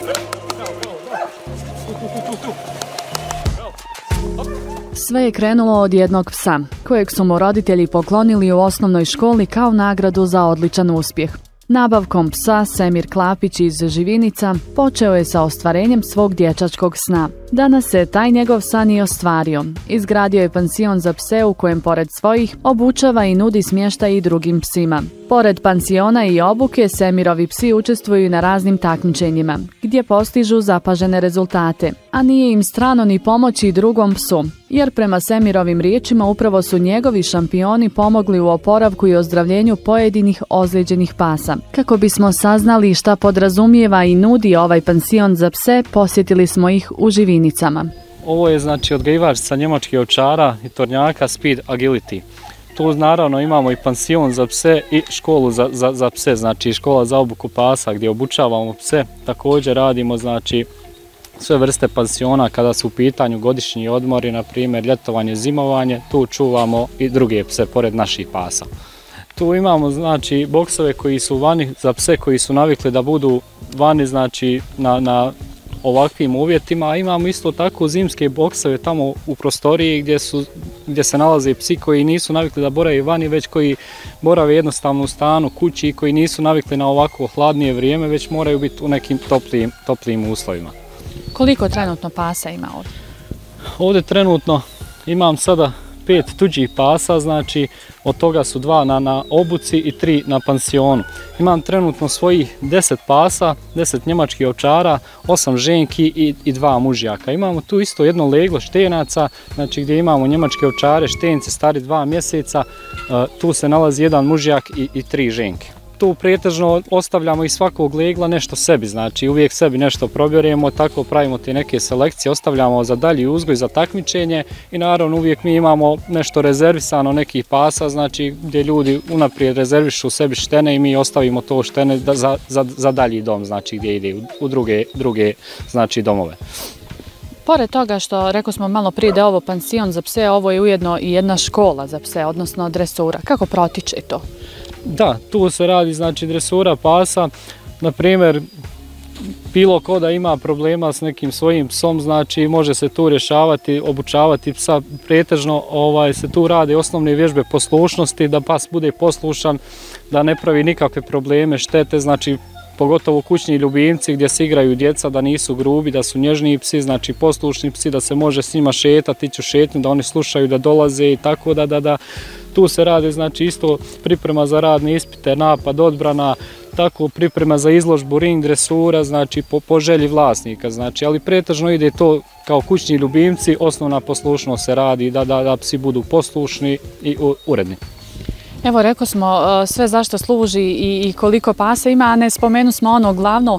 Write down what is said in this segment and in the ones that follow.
Sve je krenulo od jednog psa, kojeg su mu roditelji poklonili u osnovnoj školi kao nagradu za odličan uspjeh. Nabavkom psa Semir Klapić iz Živinica počeo je sa ostvarenjem svog dječačkog sna. Danas se taj njegov san i ostvario. Izgradio je pansion za pse u kojem pored svojih obučava i nudi smještaj i drugim psima. Pored pansiona i obuke, Semirovi psi učestvuju na raznim takmičenjima, gdje postižu zapažene rezultate, a nije im strano ni pomoći drugom psu, jer prema Semirovim riječima upravo su njegovi šampioni pomogli u oporavku i ozdravljenju pojedinih ozlijeđenih pasa. Kako bismo saznali šta podrazumijeva i nudi ovaj pansion za pse, posjetili smo ih u Živinicama. Ovo je znači odgajivačica njemačkih ovčara i tornjaka Speed Agility. Tu naravno imamo i pansion za pse i školu za pse, znači škola za obuku pasa gdje obučavamo pse. Također radimo znači sve vrste pansiona kada su u pitanju godišnji odmori, na primjer ljetovanje, zimovanje, tu čuvamo i druge pse pored naših pasa. Tu imamo znači boksove koji su vani za pse koji su navikli da budu vani znači na ovakvim uvjetima, a imamo isto tako zimske boksove tamo u prostoriji gdje se nalaze psi koji nisu navikli da borave vani, već koji borave jednostavno u stanu, kući i koji nisu navikli na ovako hladnije vrijeme, već moraju biti u nekim toplijim uslovima. Koliko trenutno pasa ima ovdje? Ovdje trenutno imam sada 5 tuđih pasa, znači od toga su 2 na obuci i 3 na pansionu. Imam trenutno svojih 10 pasa, 10 njemačkih ovčara, 8 ženki i 2 mužjaka. Imamo tu isto jedno leglo štenaca, znači gdje imamo njemačke ovčare, štence stari 2 mjeseca, tu se nalazi jedan mužjak i 3 ženke. Tu pretežno ostavljamo iz svakog legla nešto sebi, znači uvijek sebi nešto probjeremo, tako pravimo te neke selekcije, ostavljamo za dalji uzgoj, za takmičenje i naravno uvijek mi imamo nešto rezervisano nekih pasa, znači gdje ljudi unaprijed rezervišu sebi štene i mi ostavimo to štene za dalji dom, znači gdje ide u druge znači domove. Pored toga što rekao smo malo prije da je ovo pansion za pse, ovo je ujedno i jedna škola za pse, odnosno dresura. Kako protiče to? Da, tu se radi znači dresura pasa, na primjer bilo ko da ima problema s nekim svojim psom, znači može se tu rješavati, obučavati psa, pretežno se tu rade osnovne vježbe poslušnosti, da pas bude poslušan, da ne pravi nikakve probleme, štete, znači pogotovo kućni ljubimci gdje se igraju djeca, da nisu grubi, da su nježniji psi, znači poslušni psi, da se može s njima šetati, ići u šetnju, da oni slušaju, da dolaze i tako da tu se radi znači isto priprema za radne ispite, napad, odbrana, tako priprema za izložbu, ring, dresura, znači po želji vlasnika, znači, ali pretežno ide to kao kućni ljubimci, osnovna poslušnost se radi da psi budu poslušni i uredni. Evo, rekao smo sve zašto služi i koliko pasa ima, a ne spomenu smo ono glavno,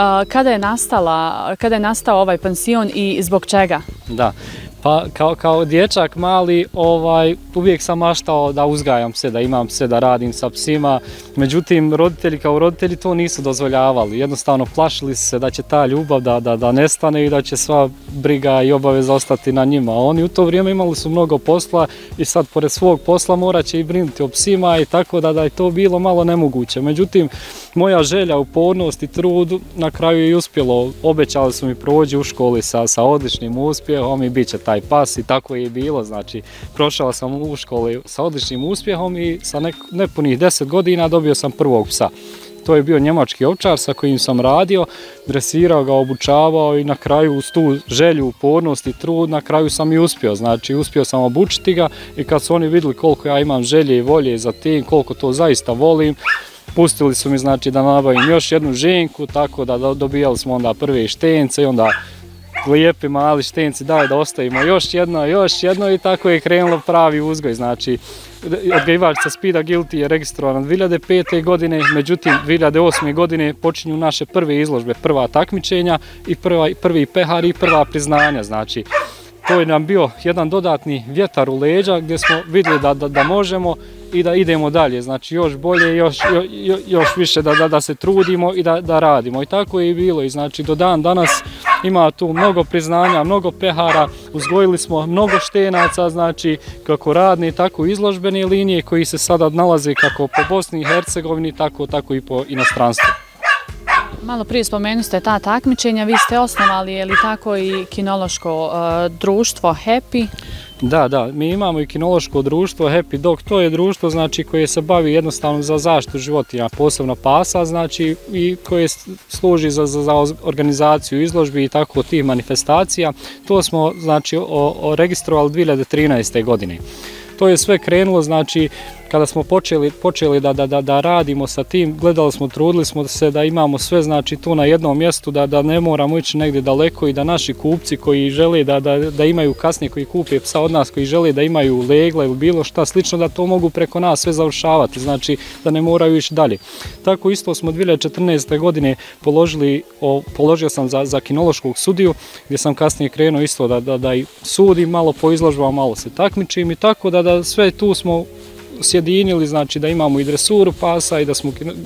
kada je nastao ovaj pansion i zbog čega? Da. Pa kao dječak mali uvijek sam maštao da uzgajam pse, da imam pse, da radim sa psima. Međutim, roditelji to nisu dozvoljavali. Jednostavno plašili se da će ta ljubav da nestane i da će sva briga i obaveza ostati na njima. Oni u to vrijeme imali su mnogo posla i sad pored svog posla morat će i brinuti o psima i tako da je to bilo malo nemoguće. Međutim, moja želja, upornost i trud na kraju je uspjelo. Obećali su mi prođi u školi sa odličnim uspjehom i bit će taj pas i tako je i bilo, znači prošao sam u školi sa odličnim uspjehom i sa nepunih 10 godina dobio sam prvog psa. To je bio njemački ovčar sa kojim sam radio, dresirao ga, obučavao i na kraju uz tu želju, upornost i trud, na kraju sam i uspio, znači uspio sam obučiti ga i kad su oni vidjeli koliko ja imam želje i volje za tim, koliko to zaista volim, pustili su mi znači da nabavim još jednu ženku, tako da dobijali smo onda prve štence i onda lijepi mali štenci, daj da ostavimo još jedno i tako je krenulo pravi uzgoj. Znači, odgajivačica Speed Agility je registrovana 2005. godine, međutim 2008. godine počinju naše prve izložbe, prva takmičenja i prvi pehar i prva priznanja. Znači, to je nam bio jedan dodatni vjetar u leđa gdje smo vidjeli da možemo i da idemo dalje, znači još bolje, još više da se trudimo i da radimo. I tako je i bilo i znači do dan danas ima tu mnogo priznanja, mnogo pehara, uzgojili smo mnogo štenaca, znači kako radne, tako i izložbene linije koji se sada nalaze kako po Bosni i Hercegovini, tako i po inostranstvu. Malo prije spomenuli ste ta takmičenja, vi ste osnovali, je li tako, i kinološko društvo Happy? Da, mi imamo i kinološko društvo Happy Dog, to je društvo znači koje se bavi jednostavno za zaštitu životinja, posebno pasa, znači i koje služi za organizaciju izložbi i tako tih manifestacija. To smo znači registrovali 2013. godine. To je sve krenulo, znači kada smo počeli da radimo sa tim, gledali smo, trudili smo se da imamo sve znači tu na jednom mjestu, da ne moramo ići negdje daleko i da naši kupci koji žele da imaju kasnije, koji kupe psa od nas, koji žele da imaju legla ili bilo šta slično, da to mogu preko nas sve završavati, znači da ne moraju ići dalje. Tako isto smo 2014. godine položio sam za kinološkog sudiju, gdje sam kasnije krenuo isto da i sudim, malo po izložbama, malo se takmičim i tako da sve tu smo sjedinili, znači da imamo i dresuru pasa i da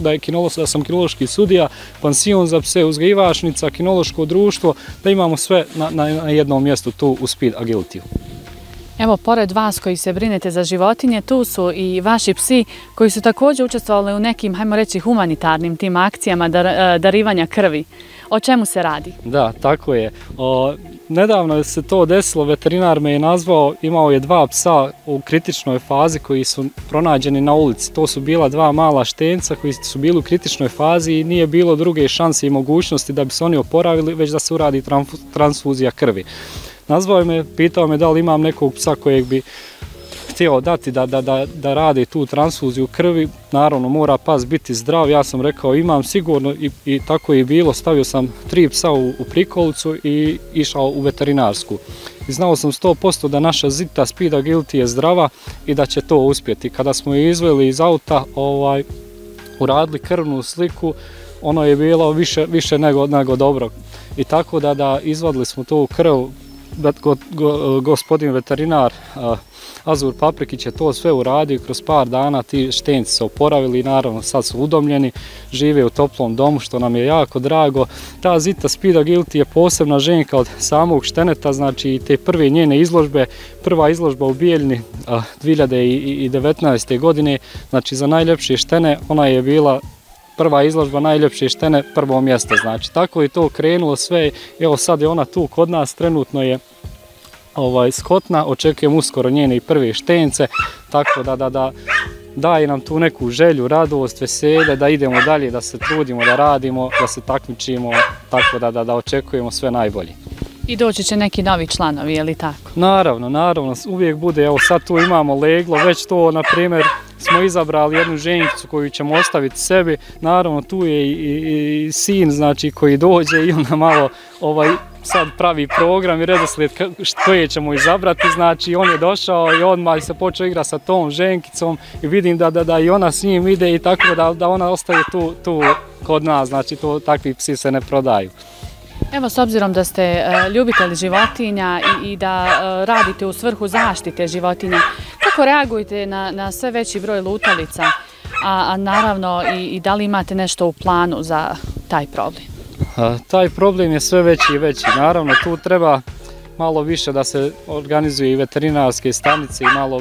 sam kinološki sudija, pansion za pse, uzgajivačnica, kinološko društvo, da imamo sve na jednom mjestu tu u Speed Agility. Evo, pored vas koji se brinete za životinje, tu su i vaši psi koji su također učestvovali u nekim, hajmo reći, humanitarnim tim akcijama darivanja krvi. O čemu se radi? Da, tako je. Nedavno se to desilo, veterinar me je nazvao, imao je 2 psa u kritičnoj fazi koji su pronađeni na ulici. To su bila 2 mala štenca koji su bili u kritičnoj fazi i nije bilo druge šanse i mogućnosti da bi se oni oporavili, već da se uradi transfuzija krvi. Nazvao me, pitao me da li imam nekog psa kojeg bi htio dati da radi tu transfuziju krvi. Naravno, mora pas biti zdrav. Ja sam rekao imam sigurno i tako je bilo. Stavio sam 3 psa u prikolicu i išao u veterinarsku. I znao sam 100% da naša Zita Speed Agility je zdrava i da će to uspjeti. Kada smo je izveli iz auta, uradili krvnu sliku, ono je bilo više nego dobro. I tako da izvadili smo tu krv, gospodin veterinar Azur Paprikić je to sve uradio, kroz par dana ti štenci se oporavili i naravno sad su udomljeni, žive u toplom domu, što nam je jako drago. Ta Zita Speed Agility je posebna ženka od samog šteneta, znači te prve njene izložbe, prva izložba u Bijeljni 2019. godine, znači za najljepše štene ona je bila prva izložba najljepše štene, prvo mjesto, znači tako je to krenulo sve. Evo sad je ona tu kod nas, trenutno je skotna, očekujem uskoro njene i prve štence, tako da daje nam tu neku želju, radost, veselje, da idemo dalje, da se trudimo, da radimo, da se takmičimo, tako da očekujemo sve najbolje. I doći će neki novi članovi, je li tako? Naravno, uvijek bude, evo sad tu imamo leglo, već to, na primjer, smo izabrali jednu ženkicu koju ćemo ostaviti sebi, naravno tu je i sin, znači, koji dođe i onda malo sad pravi program i redoslijed koje ćemo izabrati, znači on je došao i odmah se počeo igrati sa tom ženkicom i vidim da i ona s njim ide i tako da ona ostaje tu kod nas, znači takvi psi se ne prodaju. Evo, s obzirom da ste ljubitelj životinja i da radite u svrhu zaštite životinja, kako reagujete na sve veći broj lutalica, a naravno i da li imate nešto u planu za taj problem? Taj problem je sve veći i veći. Naravno, tu treba malo više da se organizuje i veterinarske stanice i malo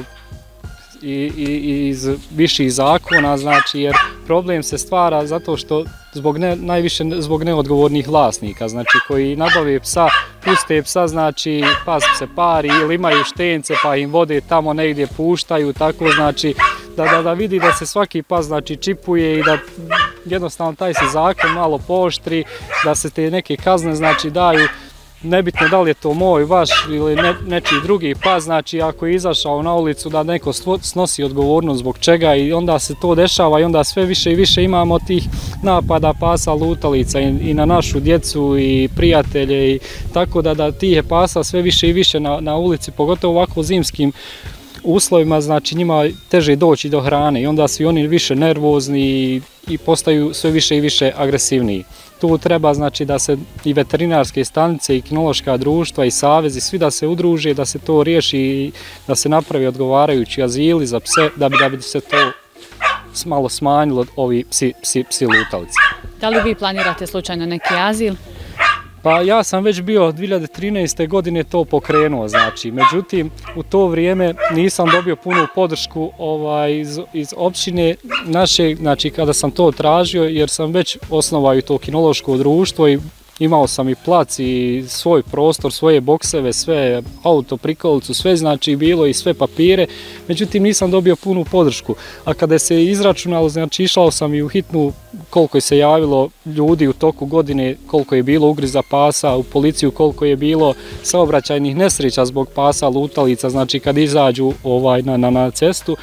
iz viših zakona, znači, jer problem se stvara zato što najviše zbog neodgovornih vlasnika, znači koji nabave psa, puste psa, znači pas se pari ili imaju štence pa im vode tamo negdje puštaju, tako znači da vidi da se svaki pas znači čipuje i da jednostavno taj se zakon malo pooštri, da se te neke kazne znači daju. Nebitno da li je to moj, vaš ili nečiji drugi pas, znači ako je izašao na ulicu da neko snosi odgovornost zbog čega i onda se to dešava i onda sve više i više imamo tih napada pasa lutalica i na našu djecu i prijatelje i tako da tih je pasa sve više i više na ulici, pogotovo ovako zimskim uslovima, znači njima teže doći do hrane i onda su oni više nervozni i postaju sve više i više agresivniji. Tu treba znači da se i veterinarske stanice i kinološka društva i savezi svi da se udruže, da se to riješi i da se napravi odgovarajući azili za pse da bi se to malo smanjilo ovi psi lutalice. Da li vi planirate slučajno neki azil? Pa ja sam već bio 2013. godine to pokrenuo, znači, međutim u to vrijeme nisam dobio punu podršku iz općine naše, znači kada sam to tražio, jer sam već osnovao to kinološko društvo i imao sam i plac i svoj prostor, svoje bokseve, sve auto, prikolicu, sve znači bilo i sve papire, međutim nisam dobio punu podršku. A kada se izračunalo, znači išao sam i u hitnu koliko je se javilo ljudi u toku godine, koliko je bilo ugriza pasa, u policiju koliko je bilo saobraćajnih nesreća zbog pasa lutalica, znači kad izađu na cestu.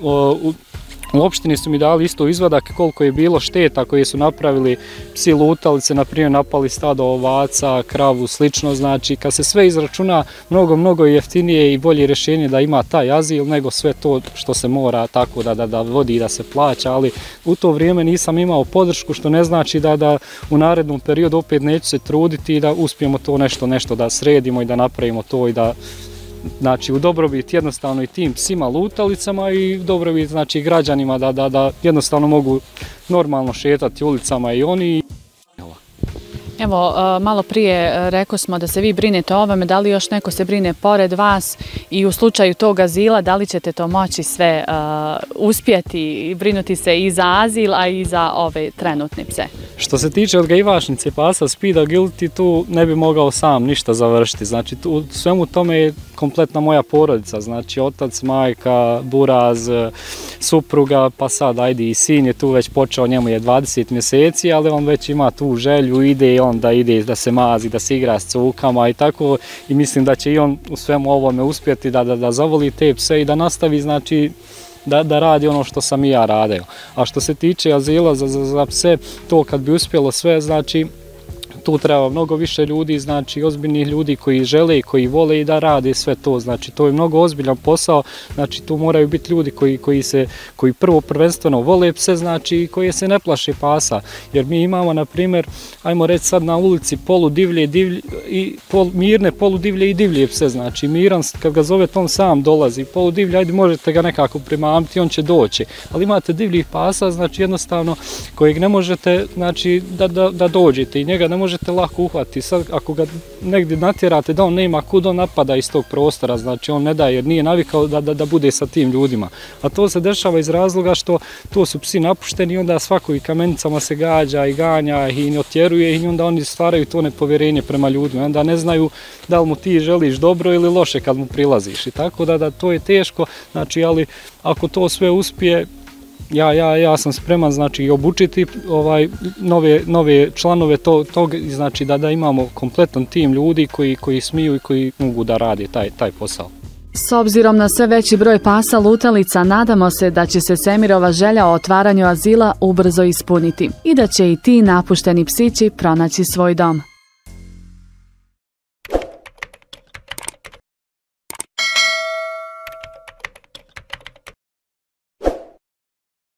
U opštini su mi dali isto izvadak koliko je bilo šteta koje su napravili psi lutalice, na primjer napali stado ovaca, kravu, slično. Znači kad se sve izračuna, mnogo je jeftinije i bolje rješenje da ima taj azil nego sve to što se mora tako da vodi i da se plaća, ali u to vrijeme nisam imao podršku, što ne znači da u narednom periodu opet neću se truditi i da uspijemo to nešto da sredimo i da napravimo to i da, znači u dobrobit jednostavno i tim psima lutalicama i dobrobit znači građanima da jednostavno mogu normalno šetati ulicama i oni. Evo, malo prije rekao smo da se vi brinete o ovome, da li još neko se brine pored vas i u slučaju tog azila, da li ćete to moći sve uspjeti i brinuti se i za azil, a i za ove trenutne pse? Što se tiče odgajivačnice pasa Speed Agility, tu ne bi mogao sam ništa završiti, znači u svemu tome je kompletna moja porodica, znači otac, majka, buraz, supruga, pa sad ajde i sin je tu već počeo, njemu je 20 mjeseci, ali on već ima tu želju, ide on da se mazi, da se igra s cukama i tako, i mislim da će i on u svemu ovome uspjeti da zavoli te pse i da nastavi, znači da radi ono što sam i ja radio. A što se tiče azila za pse, to kad bi uspjelo sve, znači tu treba mnogo više ljudi, znači ozbiljnih ljudi koji žele i koji vole i da rade sve to, znači to je mnogo ozbiljan posao, znači tu moraju biti ljudi koji prvo prvenstveno vole pse, znači i koji se ne plaše pasa, jer mi imamo na primjer, ajmo reći sad na ulici poludivlje i mirne, poludivlje i divlje pse, znači miran kad ga zove on sam dolazi, poludivlje, ajde možete ga nekako primamiti, on će doći, ali imate divljih pasa, znači jednostavno kojeg ne možete, znači da dođete i njega ne možete lako uhvatiti. Sad ako ga negdje natjerate da on nema kud, on napada iz tog prostora, znači on ne daje jer nije navikao da bude sa tim ljudima. A to se dešava iz razloga što to su psi napušteni i onda svako i kamenicama se gađa i ganja i otjeruje i onda oni stvaraju to nepovjerenje prema ljudima. Onda ne znaju da li mu ti želiš dobro ili loše kad mu prilaziš. I tako da to je teško, znači ali ako to sve uspije, ja sam spreman, znači obučiti nove članove tog, znači da imamo kompletan tim ljudi koji smiju i koji mogu da rade taj posao. S obzirom na sve veći broj pasa lutalica, nadamo se da će se Semirova želja o otvaranju azila ubrzo ispuniti i da će i ti napušteni psići pronaći svoj dom.